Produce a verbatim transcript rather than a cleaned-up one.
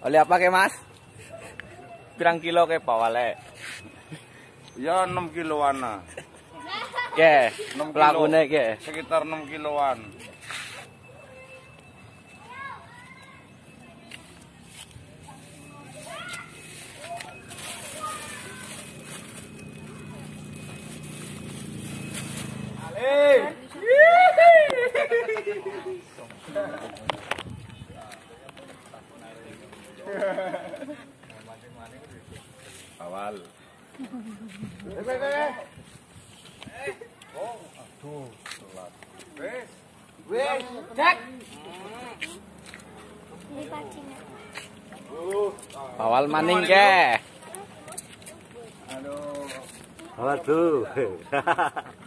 Oleh apa ke Mas? Pirang kilo ke pawale? Ya enam kiloan. Ke, pelakune ke. Sekitar enam kiloan. Awal. Awal maning ke. Aduh. Waduh.